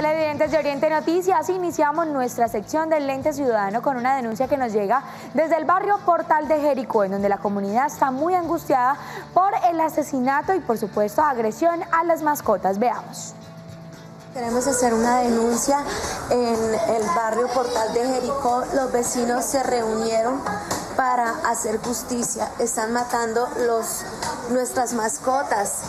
Televidentes de Oriente Noticias, iniciamos nuestra sección del Lente Ciudadano con una denuncia que nos llega desde el barrio Portal de Jericó, en donde la comunidad está muy angustiada por el asesinato y por supuesto agresión a las mascotas. Veamos. Queremos hacer una denuncia en el barrio Portal de Jericó. Los vecinos se reunieron para hacer justicia. Están matando nuestras mascotas.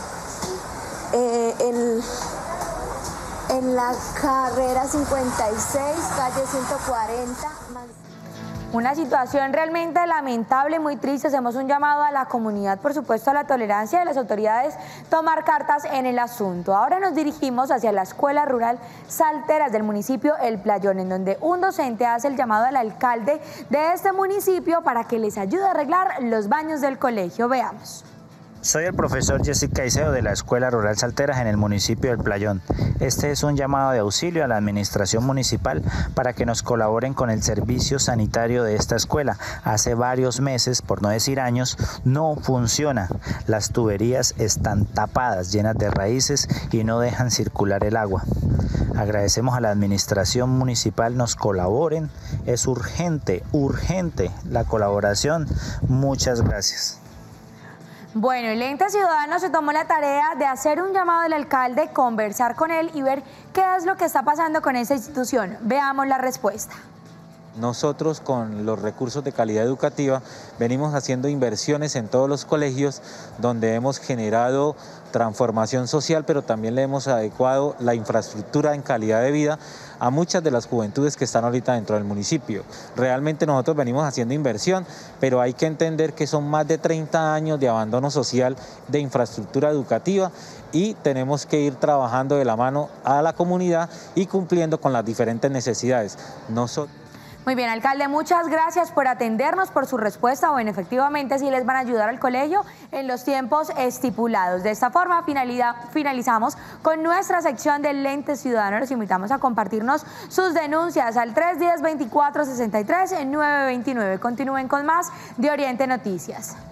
En la carrera 56, calle 140. Una situación realmente lamentable, muy triste. Hacemos un llamado a la comunidad, por supuesto, a la tolerancia de las autoridades, tomar cartas en el asunto. Ahora nos dirigimos hacia la Escuela Rural Salteras del municipio El Playón, en donde un docente hace el llamado al alcalde de este municipio para que les ayude a arreglar los baños del colegio. Veamos. Soy el profesor Jessica Caicedo de la Escuela Rural Salteras en el municipio del Playón. Este es un llamado de auxilio a la administración municipal para que nos colaboren con el servicio sanitario de esta escuela. Hace varios meses, por no decir años, no funciona. Las tuberías están tapadas, llenas de raíces y no dejan circular el agua. Agradecemos a la administración municipal nos colaboren. Es urgente la colaboración. Muchas gracias. Bueno, el Ente Ciudadano se tomó la tarea de hacer un llamado al alcalde, conversar con él y ver qué es lo que está pasando con esa institución. Veamos la respuesta. Nosotros con los recursos de calidad educativa venimos haciendo inversiones en todos los colegios donde hemos generado transformación social, pero también le hemos adecuado la infraestructura en calidad de vida a muchas de las juventudes que están ahorita dentro del municipio. Realmente nosotros venimos haciendo inversión, pero hay que entender que son más de 30 años de abandono social de infraestructura educativa y tenemos que ir trabajando de la mano a la comunidad y cumpliendo con las diferentes necesidades. Muy bien, alcalde, muchas gracias por atendernos, por su respuesta. Bueno, efectivamente sí les van a ayudar al colegio en los tiempos estipulados. De esta forma finalizamos con nuestra sección del Lente Ciudadano. Los invitamos a compartirnos sus denuncias al 310-2463 en 929. Continúen con más de Oriente Noticias.